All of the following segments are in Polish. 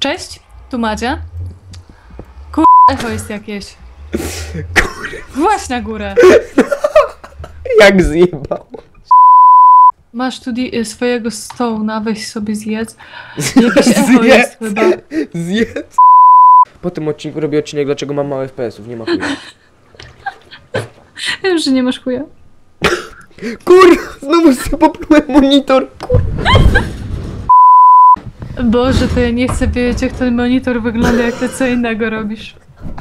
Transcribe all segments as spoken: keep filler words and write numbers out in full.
Cześć, tu Madzia. Kur... echo jest jakieś. Kur... Właśnie na górę. Jak zjebało. Masz tu swojego stołna, weź sobie zjedz. Jakieś echo jest chyba. Zjedz. Po tym odcinku robię odcinek, dlaczego mam mało F P S ów, nie ma chuja. Wiem, że nie masz chuja. Kur... Znowu sobie poplułem monitor, kur... Boże, to ja nie chcę wiedzieć, jak ten monitor wygląda, jak ty co innego robisz.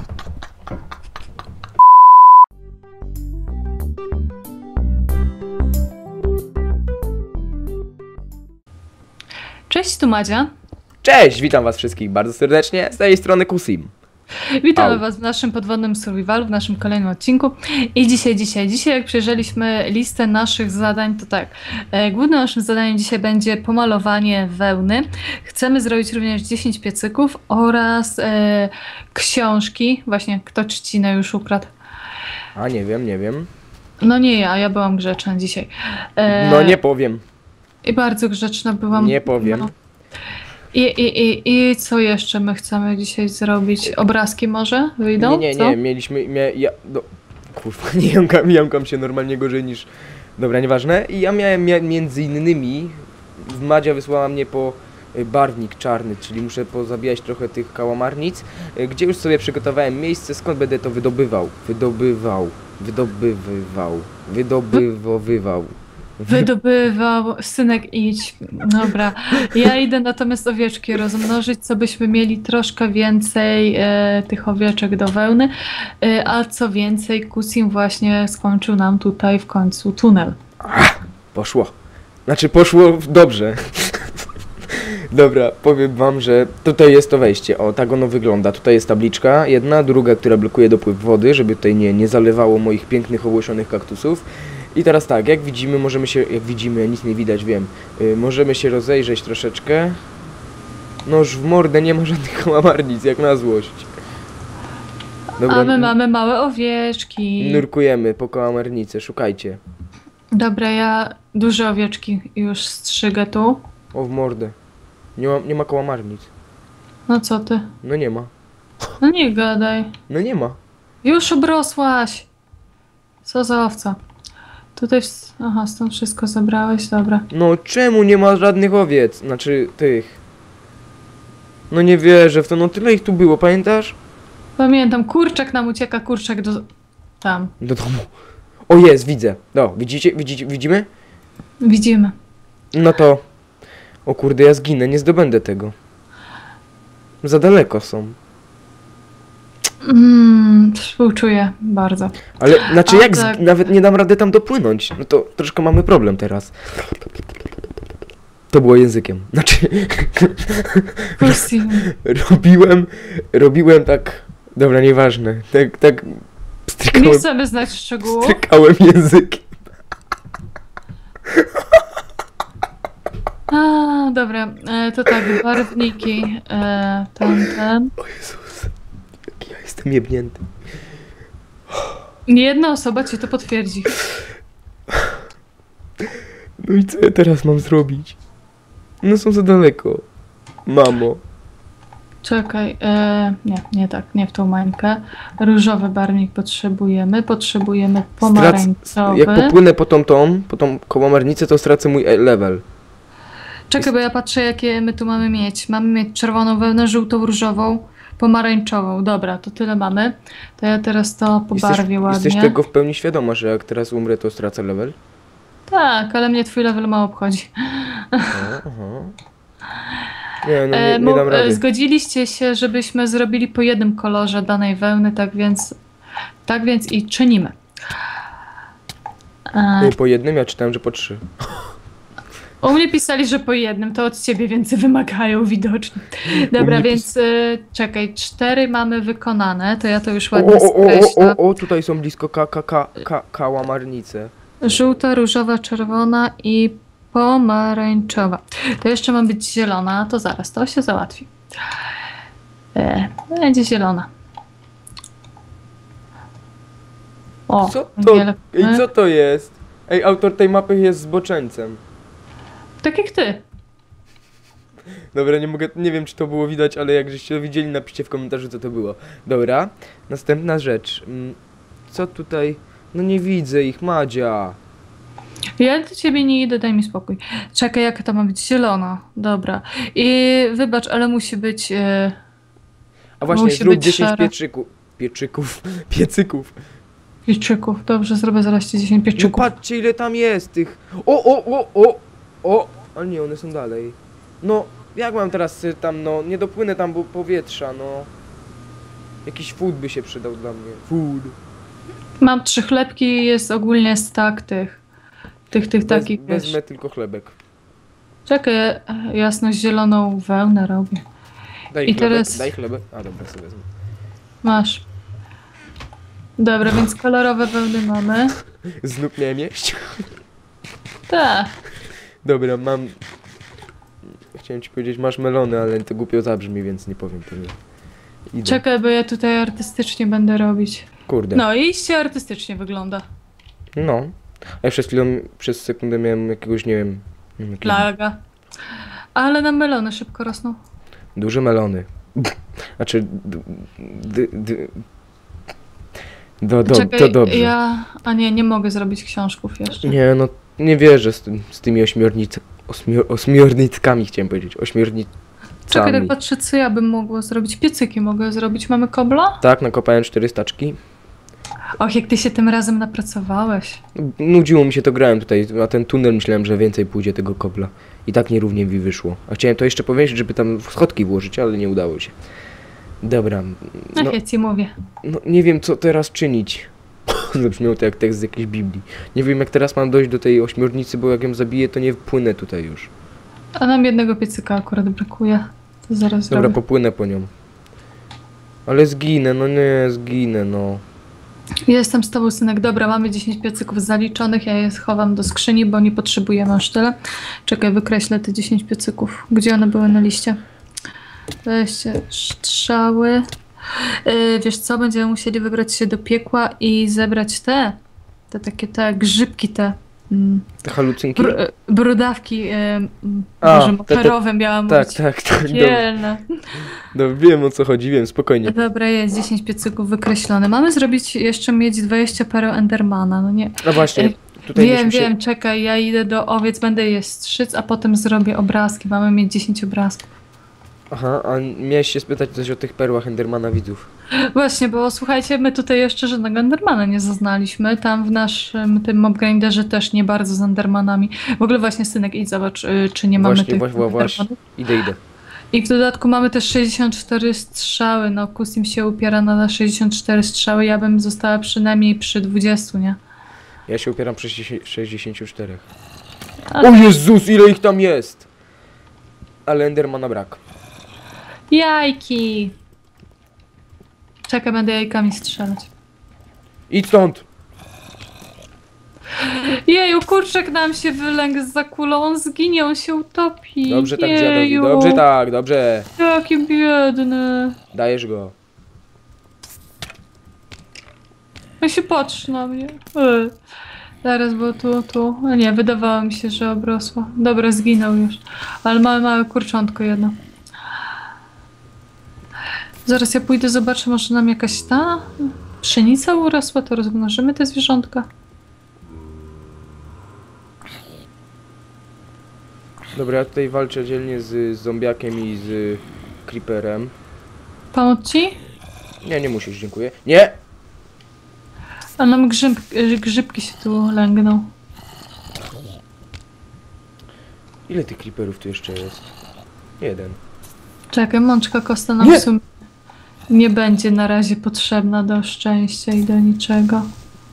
Cześć, tu Madzia. Cześć, witam was wszystkich bardzo serdecznie, z tej strony Kusim. Witamy Au. was w naszym podwodnym survivalu, w naszym kolejnym odcinku. I dzisiaj, dzisiaj, dzisiaj jak przejrzeliśmy listę naszych zadań, to tak, e, głównym naszym zadaniem dzisiaj będzie pomalowanie wełny. Chcemy zrobić również dziesięć piecyków oraz e, książki. Właśnie, kto trzcinę już ukradł? A nie wiem, nie wiem. No nie ja, ja byłam grzeczna dzisiaj. E, No nie powiem. I bardzo grzeczna byłam. Nie powiem. No. I, i, i, I co jeszcze my chcemy dzisiaj zrobić? Obrazki może wyjdą? Nie, nie, co? nie, mieliśmy, mia, ja, no, kurwa, nie jąkam, jąkam się normalnie gorzej niż, dobra, nieważne. I ja miałem mia, między innymi, Madzia wysłała mnie po y, barwnik czarny, czyli muszę pozabijać trochę tych kałamarnic, y, gdzie już sobie przygotowałem miejsce, skąd będę to wydobywał, wydobywał, wydobywywał, wydobywowywał. Wydobywał, synek idź. Dobra, ja idę natomiast owieczki rozmnożyć, co byśmy mieli troszkę więcej e, tych owieczek do wełny, e, a co więcej Kusim właśnie skończył nam tutaj w końcu tunel. Ach, poszło, znaczy poszło dobrze. Dobra, powiem wam, że tutaj jest to wejście, o tak ono wygląda, tutaj jest tabliczka, jedna, druga, która blokuje dopływ wody, żeby tutaj nie, nie zalewało moich pięknych, ogłosionych kaktusów. I teraz tak, jak widzimy, możemy się, jak widzimy, nic nie widać, wiem, yy, możemy się rozejrzeć troszeczkę. Noż w mordę, nie ma żadnych kałamarnic, jak na złość. Dobra, A my mamy małe owieczki. nurkujemy po kałamarnicę, szukajcie. Dobra, ja duże owieczki już strzygę tu. O, w mordę. Nie ma, nie ma kałamarnic. No co ty? No nie ma. No nie gadaj. No nie ma. Już obrosłaś. Co za owca. Tutaj, w... aha, stąd wszystko zabrałeś, dobra. No czemu nie ma żadnych owiec? Znaczy, tych. No nie wierzę w to, no tyle ich tu było, pamiętasz? Pamiętam, kurczak nam ucieka, kurczak do... tam. Do domu. O, jest, widzę. No, widzicie, widzicie, widzimy? Widzimy. No to... O kurde, ja zginę, nie zdobędę tego. Za daleko są. Mmm, współczuję bardzo. Ale, znaczy A, jak tak. z... nawet nie dam rady tam dopłynąć. No to troszkę mamy problem teraz. To było językiem. Znaczy... Kusim. robiłem... Robiłem tak... Dobra, nieważne. Tak, tak... Nie Strykałem, chcemy znać szczegółów. strykałem językiem. A, dobra, e, to tak, barwniki, e, ten, ten. O Jezus. Jaki ja jestem jebnięty. Jedna osoba ci to potwierdzi. No i co ja teraz mam zrobić? No są za daleko. Mamo. Czekaj, e, nie, nie tak, nie w tą mańkę. Różowy barwnik potrzebujemy, potrzebujemy pomarańczowy. Jak popłynę po tą tą, po tą kołamarnicę, to stracę mój e- level. Czekaj, bo ja patrzę, jakie my tu mamy mieć. Mamy mieć czerwoną wełnę, żółtą, różową, pomarańczową. Dobra, to tyle mamy. To ja teraz to pobarwię jesteś, ładnie. Jesteś tego w pełni świadoma, że jak teraz umrę, to stracę level? Tak, ale mnie twój level mało obchodzi. Aha, aha. Nie, no nie, E, nie mo- dam e, rady. Zgodziliście się, żebyśmy zrobili po jednym kolorze danej wełny, tak więc tak więc i czynimy. E, Nie, po jednym, ja czytałem, że po trzy. u mnie pisali, że po jednym, to od ciebie więcej wymagają widocznie. Dobra, mnie więc e, czekaj, cztery mamy wykonane, to ja to już O, ładnie o, o, o, skreślę. o, o, tutaj są blisko ka, ka, ka, ka, kałamarnice. Żółta, różowa, czerwona i pomarańczowa. To jeszcze ma być zielona, to zaraz, to się załatwi. E, będzie zielona. O, Co to? wiele- Ej, co to jest? Ej, autor tej mapy jest zboczeńcem. Tak jak ty. Dobra, nie mogę, nie wiem czy to było widać, ale jak żeście to widzieli, napiszcie w komentarzu co to było. Dobra, następna rzecz. Mm, Co tutaj? No nie widzę ich, Madzia. Ja do ciebie nie idę, daj mi spokój. Czekaj, jaka to ma być? Zielona. Dobra. I wybacz, ale musi być... E... A właśnie, Musi zrób być dziesięć szara. pieczyków. Pieczyków. Piecyków. pieczyków. Dobrze, zrobię zaraz ci dziesięć No pieczyków. patrzcie ile tam jest tych. O, o, o, o, o. Ale nie, one są dalej. No, jak mam teraz y, tam, no, nie dopłynę tam bo powietrza, no. Jakiś food by się przydał dla mnie. Food. Mam trzy chlebki i jest ogólnie stak tych. Tych, tych Bez, takich, wiesz. wezmę tylko chlebek. Czekaj, e, jasno zieloną wełnę robię. Daj I chlebek, teraz- daj chlebek. A dobra, sobie wezmę. Masz. Dobra, więc kolorowe wełny mamy. Znów miałem jeść. Tak. Dobra, mam... Chciałem ci powiedzieć, masz melony, ale to głupio zabrzmi, więc nie powiem tego. Idę. Czekaj, bo ja tutaj artystycznie będę robić. Kurde. No i iście artystycznie wygląda. No. A ja przez chwilę, przez sekundę miałem jakiegoś, nie wiem... nie wiem, jakiego- Plaga. Ale nam melony szybko rosną. Duże melony. Znaczy... D, d, d, do, do, Czekaj, to dobrze. ja... A nie, nie mogę zrobić książków jeszcze. Nie, no nie wierzę z, tym, z tymi ośmiornic... Ośmior, ośmiornickami chciałem powiedzieć. Ośmiornicami. Czekaj, tak patrzę, co ja bym mogła zrobić. Piecyki mogę zrobić. Mamy kobla? Tak, nakopałem cztery staczki. Och, jak ty się tym razem napracowałeś. Nudziło mi się to, grałem tutaj, a ten tunel myślałem, że więcej pójdzie tego kobla. I tak nierównie mi wyszło. A chciałem to jeszcze powiedzieć, żeby tam schodki włożyć, ale nie udało się. Dobra. No, No, ja ci mówię. no nie wiem co teraz czynić. Zabrzmiało to jak tekst z jakiejś Biblii. Nie wiem jak teraz mam dojść do tej ośmiornicy, bo jak ją zabiję, to nie płynę tutaj już. A nam jednego piecyka akurat brakuje. To zaraz Dobra, zrobię. popłynę po nią. Ale zginę, no nie, zginę, no. Jestem z tobą, synek. Dobra, mamy dziesięć piecyków zaliczonych. Ja je schowam do skrzyni, bo nie potrzebujemy aż tyle. Czekaj, wykreślę te dziesięć piecyków. Gdzie one były na liście? Weźcie strzały. Yy, wiesz co, będziemy musieli wybrać się do piekła i zebrać te, te takie te grzybki, te mm, Te halucynki? br brudawki, yy, mm, A, Boże, te- te- moherowe miałam Tak, mówić. tak, tak. Dobra, Kielne. dobra, wiem o co chodzi, wiem, spokojnie. Dobra, jest dziesięć piecyków wykreślone. Mamy zrobić, jeszcze mieć dwadzieścia pereł Endermana, no nie. No właśnie, Ej, tutaj Wiem, musimy się... wiem, czekaj, ja idę do owiec, będę je strzyc, a potem zrobię obrazki. Mamy mieć dziesięć obrazków. Aha, a miałeś się spytać coś o tych perłach Endermana widzów. Właśnie, bo słuchajcie, my tutaj jeszcze żadnego Endermana nie zaznaliśmy. Tam w naszym tym mobgrinderze też nie bardzo z Endermanami. W ogóle właśnie, synek, idź zobacz, y, czy nie mamy Właśnie, tych właśnie, właśnie. Endermanów. Idę, idę. I w dodatku mamy też sześćdziesiąt cztery strzały. No, Kusim się upiera na sześćdziesiąt cztery strzały. Ja bym została przynajmniej przy dwudziestu, nie? Ja się upieram przy sześćdziesięciu czterech. Ale- O Jezus, ile ich tam jest! Ale Endermana brak. Jajki! Czekaj, będę jajkami strzelać. Idź stąd! Jeju, kurczak nam się wylęgł za kulą, on zginie, on się utopi. Dobrze tak, Jeju, dziadowi. Dobrze tak, dobrze. Jaki biedny. Dajesz go. On się patrzy na mnie. Ej. Zaraz, bo tu, tu. A nie, wydawało mi się, że obrosła. Dobra, zginął już. Ale małe, małe kurczątko jedno. Zaraz ja pójdę, zobaczę, może nam jakaś ta pszenica urosła, to rozmnożymy te zwierzątka. Dobra, ja tutaj walczę dzielnie z zombiakiem i z creeperem. Pomóc ci? Nie, nie musisz, dziękuję. Nie! A nam grzyb, grzybki się tu lęgną. Ile tych creeperów tu jeszcze jest? Jeden. Czekaj, mączka kosta nam Nie! w sumie nie będzie na razie potrzebna do szczęścia i do niczego.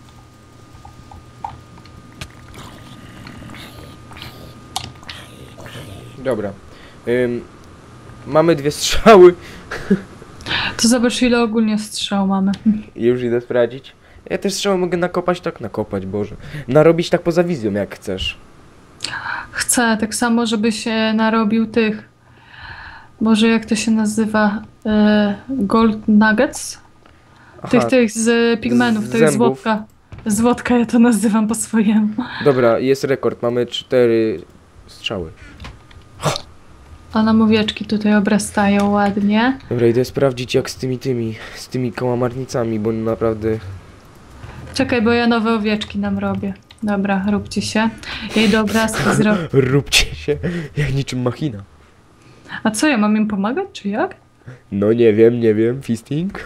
Dobra. Ym, mamy dwie strzały. To zobacz, ile ogólnie strzał mamy. Już idę sprawdzić. Ja też strzały mogę nakopać, tak nakopać, Boże. Narobić tak poza wizją, jak chcesz. Chcę tak samo, żebyś e, narobił tych. Boże, jak to się nazywa? E, gold nuggets? Aha, Tych, tych z pigmenów, z tych zębów. złotka. Złotka ja to nazywam po swojemu. dobra, jest rekord. Mamy cztery strzały. A nam owieczki tutaj obrastają ładnie. Dobra, idę sprawdzić jak z tymi tymi, z tymi kałamarnicami, bo naprawdę... Czekaj, bo ja nowe owieczki nam robię. Dobra, róbcie się. Ja idę obrazki zrobić. Róbcie się, jak niczym machina. A co, ja mam im pomagać, czy jak? No nie wiem, nie wiem, fisting.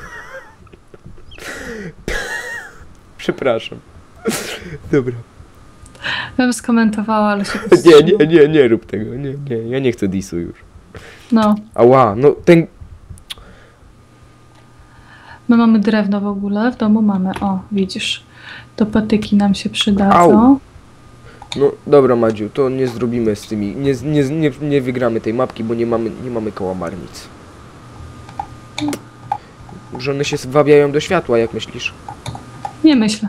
Przepraszam. Dobra. Ja bym skomentowała, ale się Nie, powstrzymam. nie, nie, nie rób tego, nie, nie, ja nie chcę disu już. No, Ała, no ten... my mamy drewno w ogóle, w domu mamy, o, widzisz. To patyki nam się przydadzą. Au. No dobra Madziu, to nie zrobimy z tymi, nie, nie, nie, nie wygramy tej mapki, bo nie mamy, nie mamy kałamarnic. Że one się zwabiają do światła, jak myślisz? Nie myślę.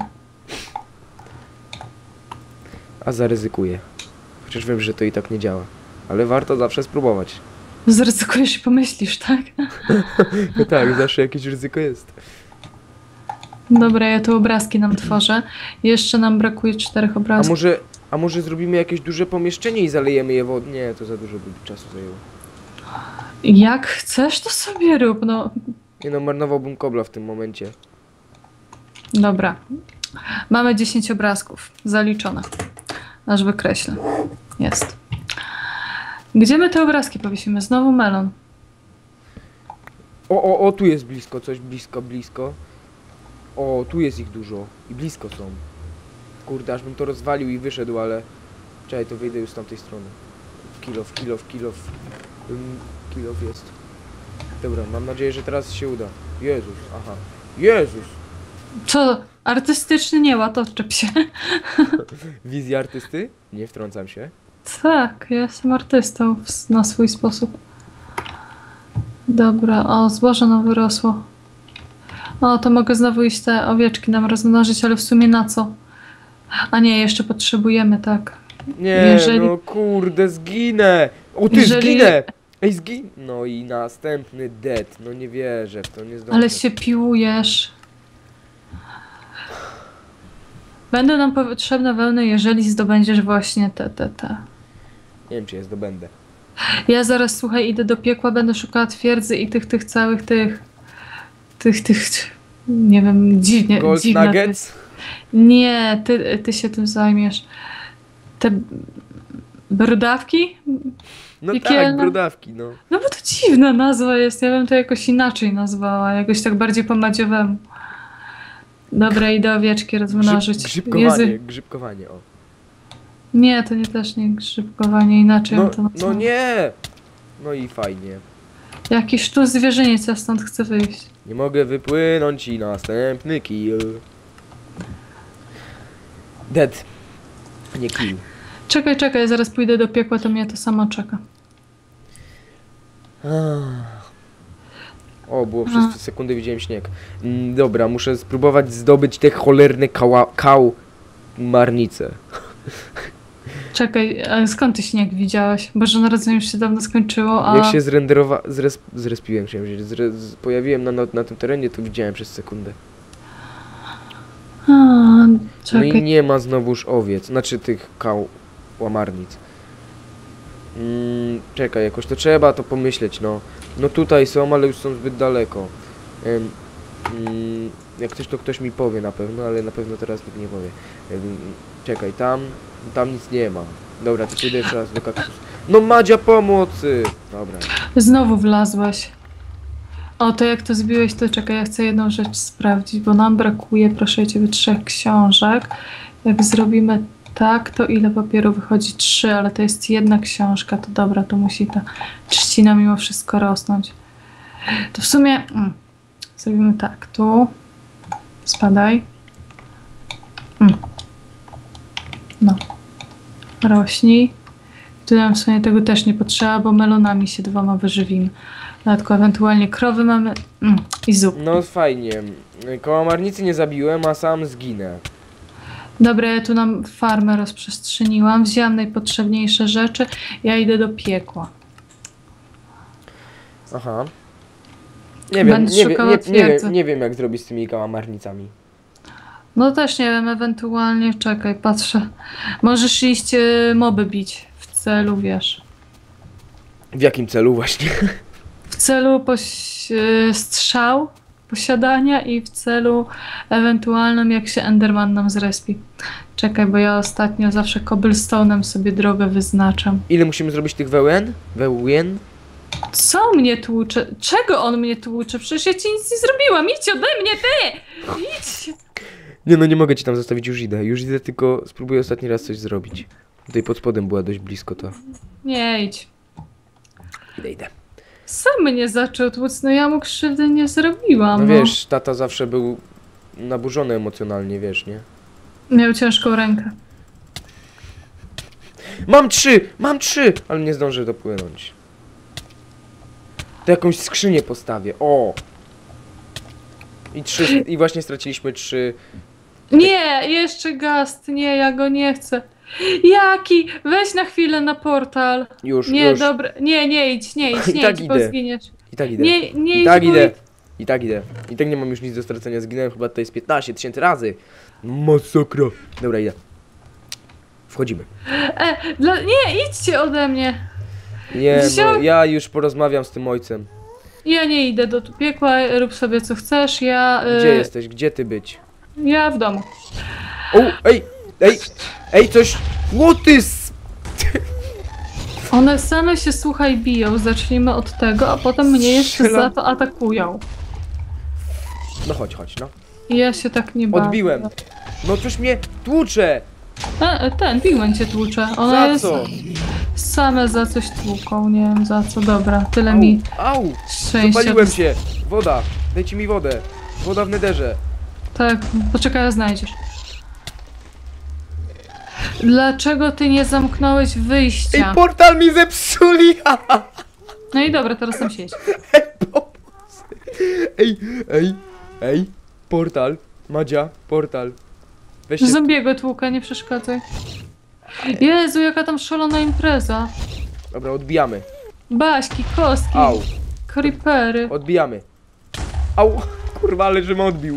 A zaryzykuję. Chociaż wiem, że to i tak nie działa. Ale warto zawsze spróbować. Zaryzykujesz i pomyślisz, tak? No tak, zawsze jakieś ryzyko jest. Dobra, ja tu obrazki nam tworzę. Jeszcze nam brakuje czterech A obrazków. może, a może zrobimy jakieś duże pomieszczenie i zalejemy je wodą? Nie, to za dużo by czasu zajęło. Jak chcesz, to sobie rób, no. Nie no, marnowałbym kobla w tym momencie. Dobra. Mamy dziesięć obrazków. Zaliczone. Aż wykreślę. Jest. Gdzie my te obrazki powiesimy? Znowu melon. O, o, o, tu jest blisko, coś blisko, blisko. O, tu jest ich dużo. I blisko są. Kurde, aż bym to rozwalił i wyszedł, ale... Czekaj, to wyjdę już z tamtej strony. Kilof, kilof, kilof. Um, kilof jest. Dobra, mam nadzieję, że teraz się uda. Jezus, aha. Jezus! Co? Artystyczny nie ład, odczep się. Wizja artysty? Nie wtrącam się. Tak, ja jestem artystą w- na swój sposób. Dobra, o, zboże nam wyrosło. O, to mogę znowu iść te owieczki nam rozmnożyć, ale w sumie na co? A nie, jeszcze potrzebujemy, tak. Nie, Jeżeli- no kurde, zginę! O, ty Jeżeli- zginę! Ej, zgin... No i następny dead. No nie wierzę w to, nie zdążę. Ale się piłujesz. Będą nam potrzebne wełny, jeżeli zdobędziesz właśnie te, te, te. Nie wiem, czy je zdobędę. Ja zaraz, słuchaj, idę do piekła, będę szukała twierdzy i tych, tych całych tych... Tych, tych... Nie wiem, dziwnie... Gold dziwne Nuggets? Nie, ty, ty się tym zajmiesz. Te brudawki? No tak, Piekielne. brodawki, no. No bo to dziwna nazwa jest, ja bym to jakoś inaczej nazwała, jakoś tak bardziej po madziowemu. Dobra, idę owieczki rozmnożyć. Grzyb, grzybkowanie, grzybkowanie, o. Nie, to nie też nie grzybkowanie, inaczej No, bym to nazwała. no nie! No i fajnie. Jakiś tu zwierzyniec, ja stąd chcę wyjść. Nie mogę wypłynąć i następny kill. Dead. Nie kill. Czekaj, czekaj, ja zaraz pójdę do piekła, to mnie to samo czeka. O, było przez sekundę widziałem śnieg. Mm, dobra, muszę spróbować zdobyć te cholerne kała, kał marnice. Czekaj, a skąd ty śnieg widziałeś? Boże Narodzenie już się dawno skończyło, a... Jak się zrenderowa... Zres... Zrespiłem się, zre... z... pojawiłem na, na, na tym terenie, to widziałem przez sekundę. a No czekaj. i nie ma znowuż owiec, znaczy tych kał łamarnic. Mm, czekaj, jakoś to trzeba to pomyśleć, no. No tutaj są, ale już są zbyt daleko. Em, mm, jak ktoś to ktoś mi powie na pewno, ale na pewno teraz nikt nie powie. Em, czekaj, tam, tam nic nie ma. Dobra, to pójdę jeszcze raz do kaktus. No Madzia, pomocy! Dobra. Znowu wlazłeś. O, to jak to zbiłeś, to czekaj, ja chcę jedną rzecz sprawdzić, bo nam brakuje, proszę ciebie, trzech książek. Jak zrobimy tak, to ile papieru wychodzi? Trzy, ale to jest jedna książka, to dobra, to musi ta trzcina mimo wszystko rosnąć. To w sumie mm, zrobimy tak, tu spadaj. Mm. No. Rośnij. Tu nam w sumie tego też nie potrzeba, bo melonami się dwoma wyżywimy. Dodatkowo ewentualnie krowy mamy mm, i zup. No fajnie. Kałamarnicy nie zabiłem, a sam zginę. Dobra, ja tu nam farmę rozprzestrzeniłam, wzięłam najpotrzebniejsze rzeczy, ja idę do piekła. Aha. Nie wiem, Będę nie, wie, szukała nie, nie, twierdzy. wiem, nie wiem jak zrobić z tymi kałamarnicami. No też nie wiem, ewentualnie, czekaj, patrzę. Możesz iść e, moby bić w celu, wiesz. W jakim celu właśnie? W celu poś- y, strzał, posiadania i w celu ewentualnym, jak się Enderman nam zrespi. Czekaj, bo ja ostatnio zawsze cobblestone'em sobie drogę wyznaczam. Ile musimy zrobić tych wełen? Wełen? Co mnie tłucze? Czego on mnie tłucze? Przecież ja ci nic nie zrobiłam. Idź ode mnie, ty! Idź! Nie no, nie mogę ci tam zostawić, już idę. Już idę, tylko spróbuję ostatni raz coś zrobić. Tutaj pod spodem była dość blisko to. Nie idź. Idę, idę. Sam mnie zaczął tłuc, no ja mu krzywdy nie zrobiłam. No wiesz, tata zawsze był naburzony emocjonalnie, wiesz, nie? Miał ciężką rękę. Mam trzy! Mam trzy! Ale nie zdążę dopłynąć. To jakąś skrzynię postawię. O! I trzy, i właśnie straciliśmy trzy. Nie, jeszcze gast, nie, ja go nie chcę. Jaki? Weź na chwilę na portal. Już, Nie, już. dobra, nie, nie idź, nie idź, I nie tak idź, bo idę. zginiesz. I tak idę. Nie, nie I idź, tak bo idę. I tak idę. I tak nie mam już nic do stracenia. Zginąłem chyba tutaj z piętnaście tysięcy razy. Masakra. Dobra, idę. Wchodzimy. E, dla... Nie, idźcie ode mnie. Nie, no, Wziął- ja już porozmawiam z tym ojcem. Ja nie idę do tu piekła, rób sobie co chcesz, ja... Gdzie y, jesteś? Gdzie ty być? Ja w domu. O, ej! Ej! Ej, coś! Łotys! One same się, słuchaj, biją, zacznijmy od tego, a potem mnie jeszcze Strzelam. za to atakują. No chodź, chodź, no. I ja się tak nie bawię. Odbiłem. No coś mnie tłucze! E, e, ten pigment cię tłucze. One Za jest... co? Same za coś tłuką, nie wiem za co. Dobra, tyle Au, mi au! szczęścia. Zapaliłem się! Woda! Dajcie mi wodę! Woda w nederze! Tak, poczekaj, znajdziesz. Dlaczego ty nie zamknąłeś Ej, wyjścia? portal mi zepsuli! No i dobra, teraz tam siedź. Ej, pomocy! Ej, ej, ej! Portal! Madzia, portal! Weź się... Zombiego tłuka, nie przeszkadzaj. Jezu, jaka tam szalona impreza. Dobra, odbijamy. Baśki, kostki, Au! creepery. Odbijamy. Au! Kurwa, ale żebym odbił.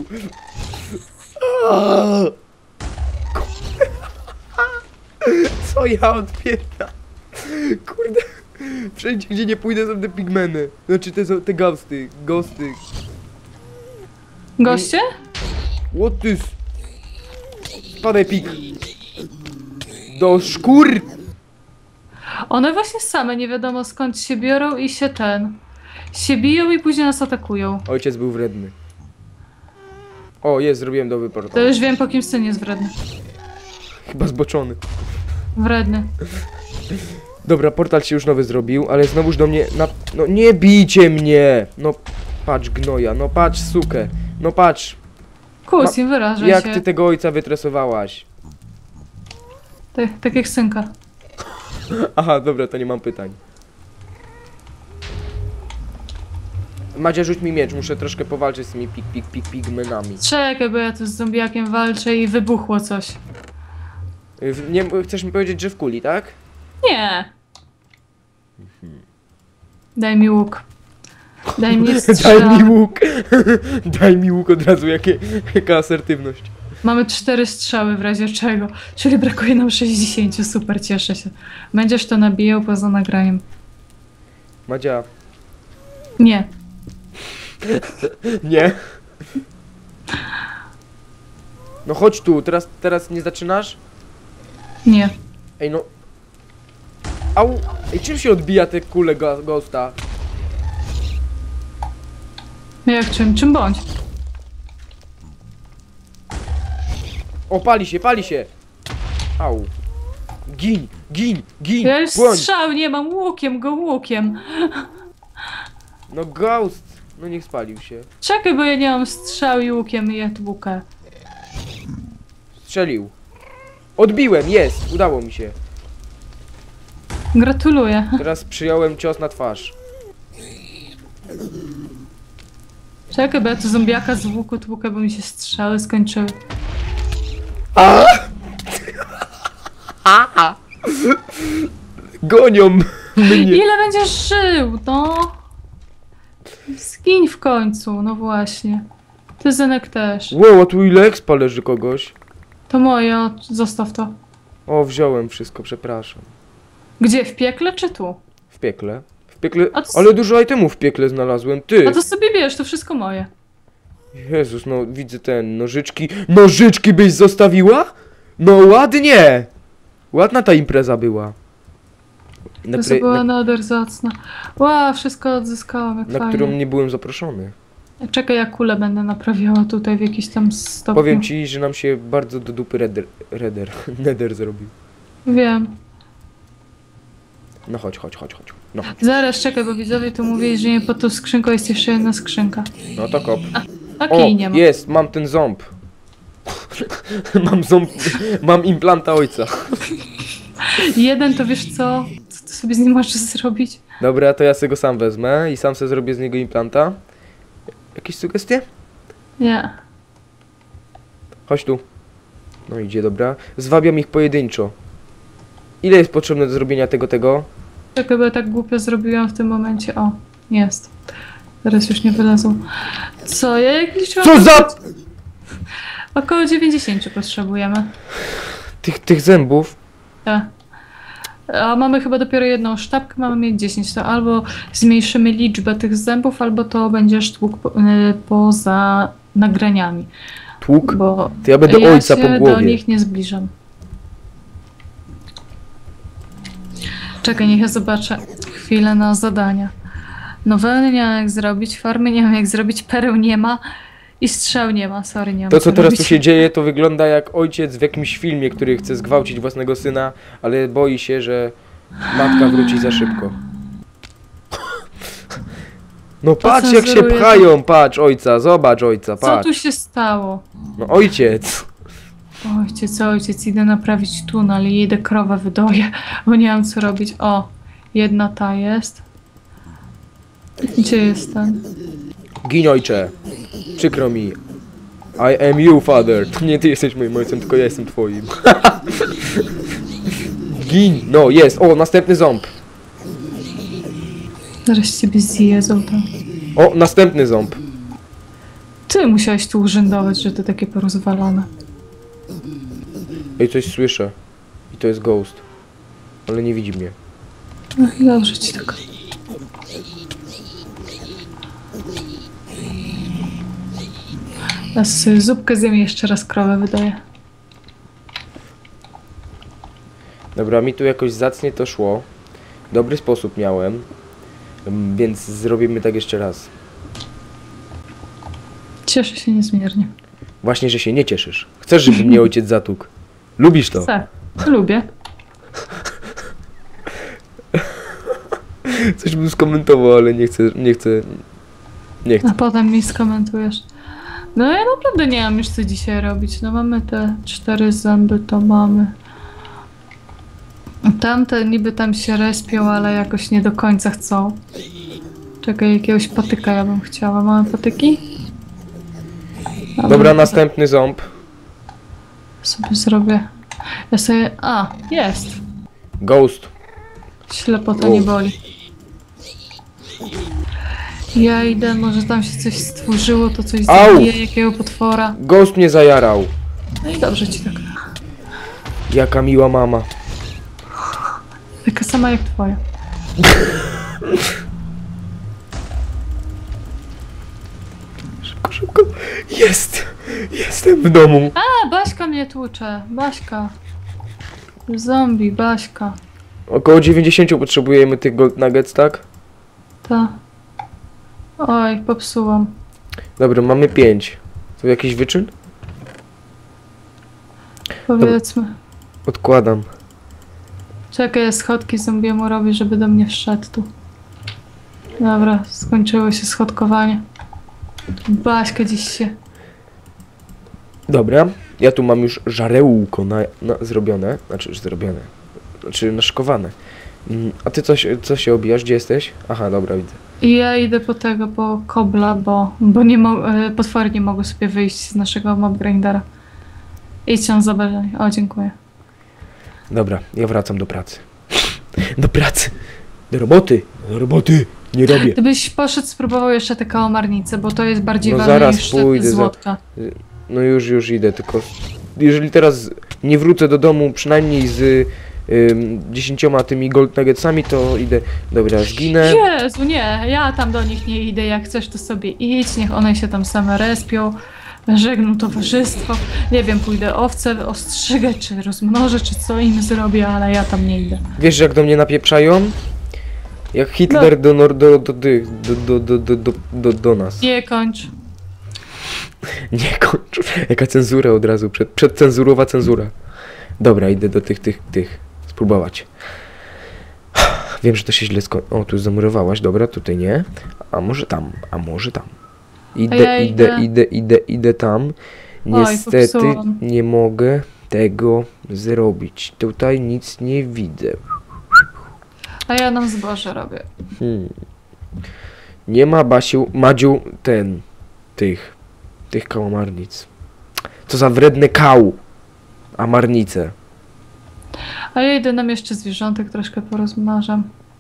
Co ja odbieram? Kurde. Wszędzie, gdzie nie pójdę, są te pigmeny. Znaczy te, są te ghosty. Ghosty. Goście? What is? Spadaj, pig. Do szkór! One właśnie same nie wiadomo skąd się biorą i się ten... się biją i później nas atakują. Ojciec był wredny. O, jest, zrobiłem dobry To portal. już wiem, po kim syn jest wredny. Chyba zboczony. Wredny. Dobra, portal się już nowy zrobił, ale znowuż do mnie na... No nie bijcie mnie! No patrz gnoja, no patrz sukę, no patrz. Kus, nie wyrażaj Jak się. ty tego ojca wytresowałaś? Tak, tak jak synka. Aha, dobra, to nie mam pytań. Madzia, rzuć mi miecz, muszę troszkę powalczyć z tymi pik, pik, pik, pigmenami. Czekaj, bo ja tu z zombiakiem walczę i wybuchło coś. Y, w- Nie, chcesz mi powiedzieć, że w kuli, tak? Nie. Daj mi łuk. Daj mi strzał. Daj mi łuk! Daj mi łuk od razu, jakie, jaka asertywność. Mamy cztery strzały w razie czego. Czyli brakuje nam sześćdziesięciu. Super, cieszę się. Będziesz to nabijał poza nagraniem. Madzia, Nie. nie? No chodź tu, teraz, teraz nie zaczynasz? Nie. Ej no... Au! Ej, czym się odbija te kule go ghosta? Jak czym? Czym bądź? O, pali się, pali się! Au! Gin, gin, gin! Ja już Błoń! strzał nie mam. Łukiem go, łukiem. No ghost! No niech spalił się. Czekaj, bo ja nie mam strzał i łukiem i ja tłukę. Strzelił. Odbiłem, jest! Udało mi się. Gratuluję. Teraz przyjąłem cios na twarz. Czekaj, bo ja tu zombiaka z łuku tłukę, bo mi się strzały skończyły. Gonią mnie! Ile będziesz żył, no? Zgiń w końcu, no właśnie. Ty, Zenek, też. Wow, a tu ile expa leży kogoś? To moje, o, zostaw to. O, wziąłem wszystko, przepraszam. Gdzie, w piekle czy tu? W piekle. W piekle... A to- Ale dużo itemów w piekle znalazłem, ty! A to sobie bierz, to wszystko moje. Jezus, no widzę ten, nożyczki. Nożyczki byś zostawiła? No ładnie! Ładna ta impreza była. Na, To które- była na, nader zacna. Ła, wszystko odzyskałam, jak na fajnie. którą nie byłem zaproszony. Czekaj, ja kulę będę naprawiała tutaj w jakiś tam stopniu. Powiem ci, że nam się bardzo do dupy redder, redder, nether zrobił. Wiem. No chodź, chodź, chodź, chodź. No, Zaraz, czekaj, bo widzowie tu mówili, że nie pod tą skrzynką jest jeszcze jedna skrzynka. no to kop. A O, kij nie ma. jest, mam ten ząb. mam ząb, mam implanta ojca. Jeden to wiesz co? Co ty sobie z nim możesz zrobić? Dobra, to ja sobie go sam wezmę i sam sobie zrobię z niego implanta. Jakieś sugestie? Nie. Chodź tu. No idzie, dobra. Zwabiam ich pojedynczo. Ile jest potrzebne do zrobienia tego, tego? Czekaj, bo ja tak głupio zrobiłam w tym momencie. O, jest. Teraz już nie wylazą. Co, ja jak liczyłam... Co za... Około dziewięćdziesiąt potrzebujemy. Tych, tych zębów? Tak. A mamy chyba dopiero jedną sztabkę, mamy mieć dziesięć. To albo zmniejszymy liczbę tych zębów, albo to będzie sztuk po, y, poza nagraniami. Tłuk? Bo To ja będę ja ojca się po do głowie. nich nie zbliżam. Czekaj, niech ja zobaczę chwilę na zadania. Nowelny nie mam jak zrobić, farmy nie mam jak zrobić, pereł nie ma i strzał nie ma. Sorry, nie mam To, co teraz robić. tu się dzieje, to wygląda jak ojciec w jakimś filmie, który chce zgwałcić własnego syna, ale boi się, że matka wróci za szybko. No patrz jak się Ocenzuruję pchają, patrz ojca, zobacz ojca, Co patrz. tu się stało? No ojciec. Ojciec, ojciec, idę naprawić tunel i idę krowę wydoję, bo nie mam co robić. O, jedna ta jest. Gdzie jest ten? Gin ojcze. Przykro mi. I am you, father. To nie ty jesteś moim ojcem, tylko ja jestem twoim. Gin. No, jest. O, następny ząb. Zaraz ciebie zjedzą tam. O, następny ząb. Ty musiałeś tu urzędować, że to takie porozwalane. Ej, coś słyszę. I to jest ghost. Ale nie widzi mnie. No i dobrze ci tak. Ja sobie zupkę zjem i jeszcze raz krowę wydaję. Dobra, mi tu jakoś zacnie to szło. Dobry sposób miałem. Mm, Więc zrobimy tak jeszcze raz. Cieszę się niezmiernie. Właśnie, że się nie cieszysz. Chcesz, żeby mnie ojciec zatukł. Lubisz to. Chcę. Lubię. Coś bym skomentował, ale nie chcę, nie chcę. Nie chcę. A potem mi skomentujesz. No ja naprawdę nie mam już co dzisiaj robić. No mamy te cztery zęby, to mamy. Tamte niby tam się respią, ale jakoś nie do końca chcą. Czekaj, jakiegoś patyka ja bym chciała. Mamy patyki? Dobra, następny ząb. Sobie zrobię. Ja sobie... A, jest. Ghost. Ślepota O. nie boli. Ja idę, może tam się coś stworzyło, to coś Au! zabije, jakiego potwora. Ghost mnie zajarał. No i dobrze ci tak. Jaka miła mama. Taka sama jak twoja. Szybko, szybko. Jest. Jestem w domu. A, Baśka mnie tłucze. Baśka. Zombie, Baśka. Około dziewięćdziesiąt potrzebujemy tych gold nuggets, tak? Ta. Oj, popsułam. Dobra, mamy pięć. To jakiś wyczyn? Powiedzmy. Odkładam. Czekaj, ja schodki zombiemu robię, żeby do mnie wszedł tu. Dobra, skończyło się schodkowanie. Baśka dziś się... Dobra, ja tu mam już żarełko na, na zrobione. Znaczy, już zrobione. Znaczy, naszkowane. Mm, A ty coś, co się obijasz? Gdzie jesteś? Aha, dobra, widzę. I ja idę po tego, po kobla, bo, bo nie mo- e, potwory nie mogły sobie wyjść z naszego mob grindera. Idź tam zobaczaj. O, dziękuję. Dobra, ja wracam do pracy. Do pracy! Do roboty! Do roboty! Nie robię. Gdybyś poszedł, spróbował jeszcze te kałamarnice, bo to jest bardziej No ważne zaraz niż te pójdę, za- złotka. No już, już idę, tylko jeżeli teraz nie wrócę do domu przynajmniej z ym, dziesięcioma tymi gold nuggetsami, to idę, dobra, zginę. Jezu, nie, ja tam do nich nie idę, jak chcesz to sobie idź, niech one się tam same respią. Żegnam towarzystwo. Nie wiem, pójdę owce ostrzygę, czy rozmnożę, czy co im zrobię, ale ja tam nie idę. Wiesz, jak do mnie napieprzają? Jak Hitler do, nor- do, do, do, do, do, do, do, do, do nas. Nie kończ. Nie kończę. Jaka cenzura od razu, przed, przedcenzurowa cenzura. Dobra, idę do tych, tych, tych. Spróbować. Wiem, że to się źle sko... O, tu zamurowałaś, dobra, tutaj nie. A może tam, a może tam. Idę, ja idę, idę. idę, idę, idę tam. Niestety popsułam. nie mogę tego zrobić. Tutaj nic nie widzę. A ja nam zboże robię. Hmm. Nie ma Basiu, Madziu, ten, tych, tych kałamarnic. Co za wredne kał. Amarnice. A ja idę nam jeszcze zwierzątek troszkę porozmnażam.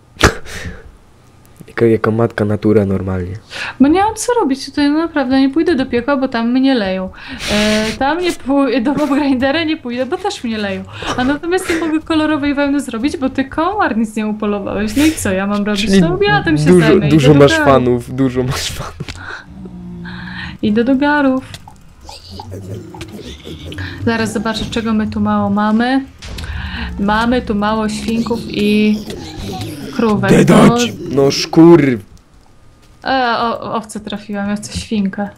Jaka, jaka matka natura normalnie. Bo nie mam co robić tutaj, no naprawdę nie pójdę do piekła, bo tam mnie leją. E, tam nie pójdę, do Bobgrindera nie pójdę, bo też mnie leją. A natomiast nie mogę kolorowej wełny zrobić, bo ty komar nic nie upolowałeś. No i co ja mam robić? Czyli To obiadem się dużo, zajmę. dużo Idę do masz garów. fanów, dużo masz fanów. Idę do garów. Zaraz zobaczę, czego my tu mało mamy. Mamy tu mało świnków i krówek. No, Dedać! No szkur. e, o, owce trafiłam, ja chcę świnkę.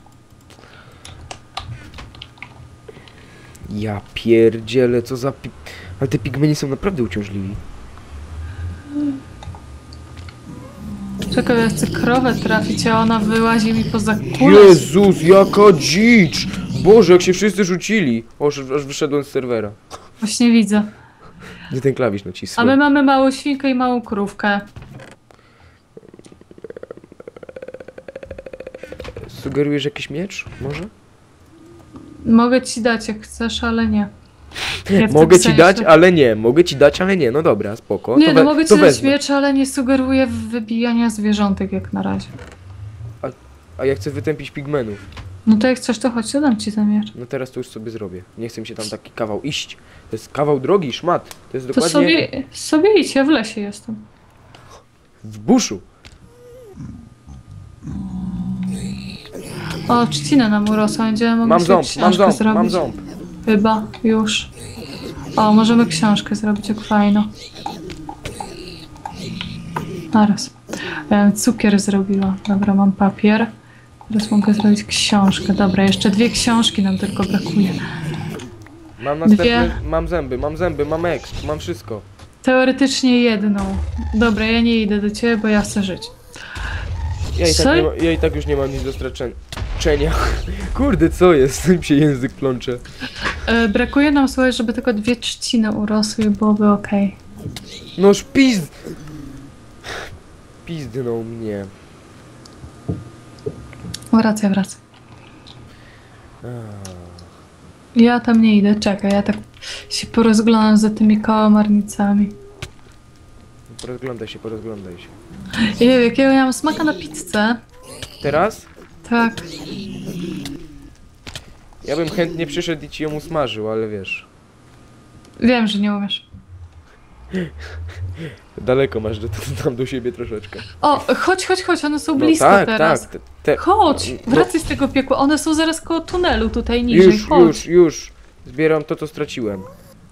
Ja pierdzielę, co za pi... Ale te pigmeni są naprawdę uciążliwi. Czekaj, ja chcę krowę trafić, a ona wyłazi mi poza kulę. Jezus, jaka dzicz! Boże, jak się wszyscy rzucili. O, aż aż wyszedłem z serwera. Właśnie widzę. Gdzie ten klawisz A nacisnął? my mamy małą świnkę i małą krówkę. Sugerujesz jakiś miecz? Może? Mogę ci dać jak chcesz, ale nie. Nie w Mogę tym ci dać, sensie. ale nie. Mogę ci dać, ale nie. No dobra, spoko. Nie, to no we- mogę to ci dać wezmę. miecz, ale nie sugeruję wybijania zwierzątek jak na razie. A ja chcę wytępić pigmenów. No to jak chcesz, to chodź, to dam ci ten miecz. No teraz to już sobie zrobię. Nie chcę mi się tam taki kawał iść. To jest kawał drogi, szmat. To jest To dokładnie sobie, sobie idź, ja w lesie jestem. w buszu. O, trzcina nam urosła, będziemy mogli Mam sobie ząb, mam książkę ząb, zrobić. mam ząb. Chyba, już. O, możemy książkę zrobić, jak fajno. Naraz. Ja cukier zrobiła. Dobra, mam papier. Teraz mogę zrobić książkę. Dobra, jeszcze dwie książki nam tylko brakuje. Mam następne, Dwie. mam zęby, mam zęby, mam exp, mam wszystko. Teoretycznie jedną. Dobra, ja nie idę do ciebie, bo ja chcę żyć. Ja i, Co? tak nie ma, ja i tak już nie mam nic do stracenia. Kurde, co jest? Mi się język plącze. E, brakuje nam, słuchaj, żeby tylko dwie trzciny urosły i byłoby okej. No szpizd... Pizdnął mnie. Okay. Racja, wracaj. Ja tam nie idę, czekaj, ja tak się porozglądam za tymi kałamarnicami. Porozglądaj się, porozglądaj się. Jeju, jakiego ja mam smaka na pizzę. Teraz? Tak. Ja bym chętnie przyszedł i ci ją usmażył, ale wiesz... Wiem, że nie umiesz. Daleko masz do, tam do siebie troszeczkę. O, chodź, chodź, chodź, one są No blisko tak, teraz. tak. Te, te, Chodź, no, wracaj z tego piekła. One są zaraz koło tunelu tutaj niżej. Już, chodź. już, już. Zbieram to, co straciłem.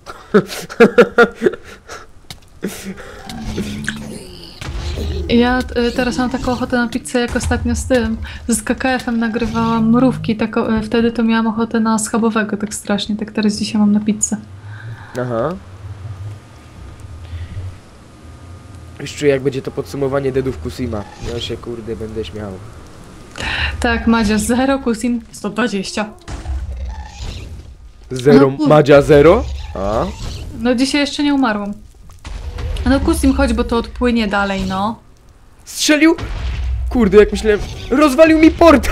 Ja y, teraz mam taką ochotę na pizzę jak ostatnio z tym. Z K K F-em nagrywałam mrówki, tak, y, wtedy to miałam ochotę na schabowego tak strasznie, tak teraz dzisiaj mam na pizzę. Aha. Już czuję, jak będzie to podsumowanie deadów Kusima. Ja się, kurde, będę śmiał. Tak, Madzia zero, Kusin sto dwadzieścia. Zero, No, Madzia zero? A? No dzisiaj jeszcze nie umarłam. No Kusim, chodź, bo to odpłynie dalej, no. Strzelił? Kurde, jak myślałem... Rozwalił mi port!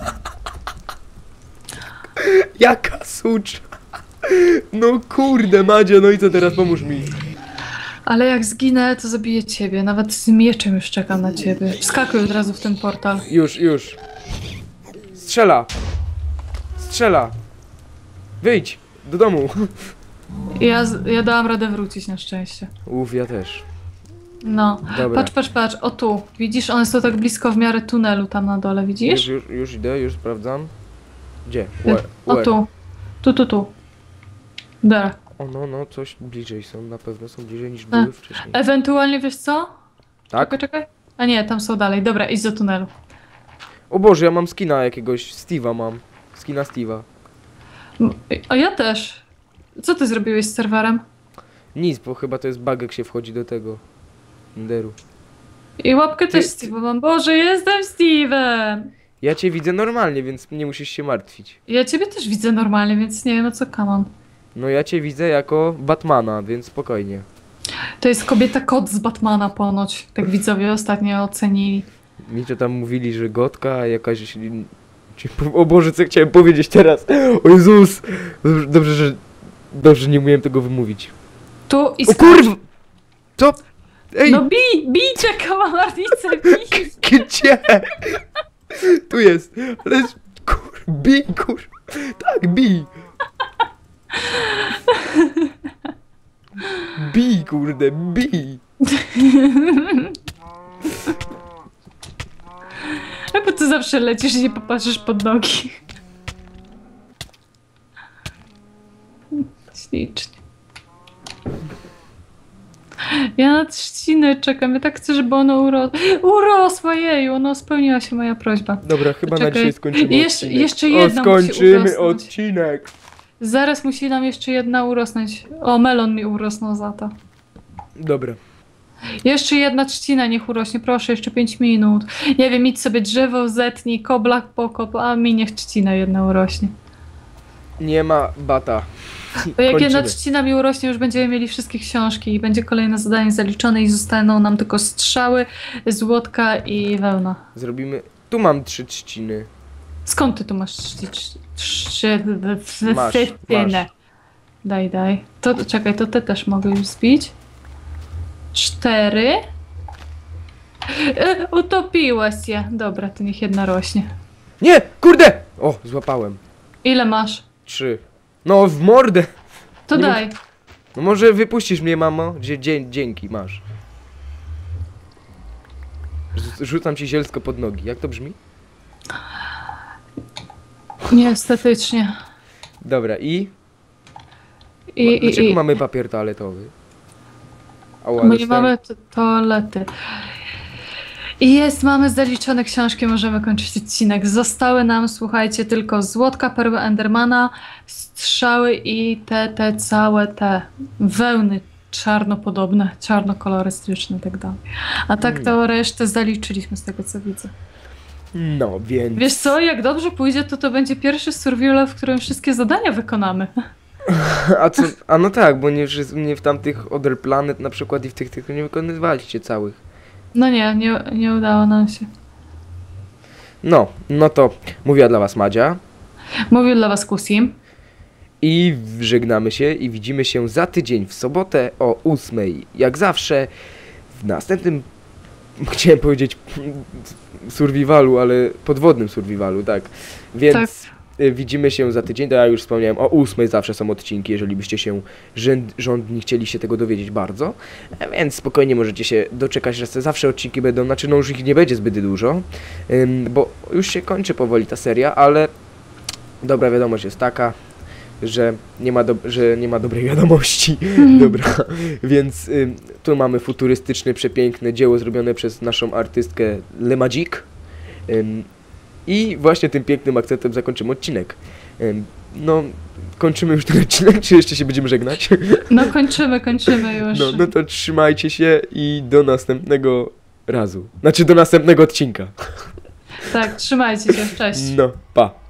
Jaka sucz! No kurde, Madzia, no i co teraz? Pomóż mi. Ale jak zginę, to zabiję ciebie. Nawet z mieczem już czekam na ciebie. Wskakuj od razu w ten portal. Już, już. Strzela. Strzela. Wyjdź. Do domu. Ja, z- ja dałam radę wrócić na szczęście. Uf, ja też. No, Dobra. patrz, patrz, patrz, o tu. Widzisz, one są tak blisko w miarę tunelu tam na dole, Już, widzisz? już, już idę, już sprawdzam. Gdzie? Y, Where? O Where? tu. Tu, tu, tu. There. O, no, no, coś bliżej są, na pewno są bliżej niż E, były wcześniej. Ewentualnie, wiesz co? Tak? Czekaj, czekaj. A nie, tam są dalej. Dobra, idź do tunelu. O Boże, ja mam skina jakiegoś, Steve'a mam. Skina Steve'a. M- A ja też. Co ty zrobiłeś z serwerem? Nic, bo chyba to jest bug, jak się wchodzi do tego. Enderu. I łapkę Ty- też Steve'a mam. Boże, jestem Steve'em! Ja cię widzę normalnie, więc nie musisz się martwić. Ja ciebie też widzę normalnie, więc nie wiem o co kaman. No ja cię widzę jako Batmana, więc spokojnie. To jest kobieta kot z Batmana ponoć. Tak widzowie ostatnio ocenili. Mi to tam mówili, że gotka jakaś... Czy- O Boże, co chciałem powiedzieć teraz? O Jezus! Dobrze, dobrze że... Dobrze, nie umiałem tego wymówić. Tu i O skacz. kurwa! Co? Ej! No bij, bijcie kałamarnicę, bij! Gdzie? Tu jest. Ale... Kur... Bij, kur... Tak, bij! Bij, kurde, bij! No bo ty zawsze lecisz i nie popatrzysz pod nogi. Ślicznie. Ja na trzcinę czekam. Ja tak chcę, żeby ono urosło. Urosła, jeju, ono spełniła się moja prośba. Dobra, chyba na Czekaj. dzisiaj skończymy Jeszcze- odcinek. jeszcze jedna O, musi skończymy urosnąć. odcinek. Zaraz musi nam jeszcze jedna urosnąć. O, melon mi urosnął za to. Dobra. Jeszcze jedna trzcina niech urośnie, proszę, jeszcze pięć minut. Nie wiem, idź sobie drzewo, zetnij, koblak pokop, a mi niech trzcina jedna urośnie. Nie ma bata. Bo jak jedna Kończymy. trzcina mi urośnie, już będziemy mieli wszystkie książki i będzie kolejne zadanie zaliczone i zostaną nam tylko strzały, złotka i wełna. Zrobimy... Tu mam trzy trzciny. Skąd ty tu masz trzci- trz- trzy Masz, trzciny? masz. Daj, daj. To, czekaj, to te też mogę już zbić. Cztery. E, utopiłaś je. Dobra, to niech jedna rośnie. Nie! Kurde! O, złapałem. Ile masz? Trzy. No, w mordę! To Nie daj. No może wypuścisz mnie, mamo? Dzie dzie dzięki, masz. Rzu- Rzucam ci zielsko pod nogi. Jak to brzmi? Niestetycznie. Dobra, i... I, i, Dlaczego i, mamy papier toaletowy? Ała, bo nie dostałem- mamy to toalety. I jest, mamy zaliczone książki, możemy kończyć odcinek. Zostały nam, słuchajcie, tylko złotka, perły Endermana, strzały i te, te całe te wełny czarnopodobne, czarnokolorystyczne i tak dalej. A tak to resztę zaliczyliśmy z tego, co widzę. No, więc... Wiesz co, jak dobrze pójdzie, to to będzie pierwszy survival, w którym wszystkie zadania wykonamy. A co? A no tak, bo nie, wszyscy- nie w tamtych Other Planet na przykład i w tych, tych nie wykonywaliście całych. No nie, nie, nie udało nam się. No, no to mówiła dla was Madzia. Mówił dla was Kusim. I żegnamy się i widzimy się za tydzień w sobotę o ósmej. Jak zawsze w następnym, chciałem powiedzieć survivalu, ale podwodnym survivalu, tak. Więc y, widzimy się za tydzień, to ja już wspomniałem, o ósmej zawsze są odcinki, jeżeli byście się rząd, rządni chcieli się tego dowiedzieć bardzo. E, Więc spokojnie możecie się doczekać, że zawsze odcinki będą, znaczy no już ich nie będzie zbyt dużo, ym, bo już się kończy powoli ta seria, ale dobra wiadomość jest taka, że nie ma, do, że nie ma dobrej wiadomości. Dobra, więc ym, tu mamy futurystyczne, przepiękne dzieło zrobione przez naszą artystkę Le Magic. Ym, I właśnie tym pięknym akcentem zakończymy odcinek. Ym, no, kończymy już ten odcinek, czy jeszcze się będziemy żegnać? No kończymy, kończymy już. No, no to trzymajcie się i do następnego razu. Znaczy do następnego odcinka. Tak, trzymajcie się, cześć. No, pa.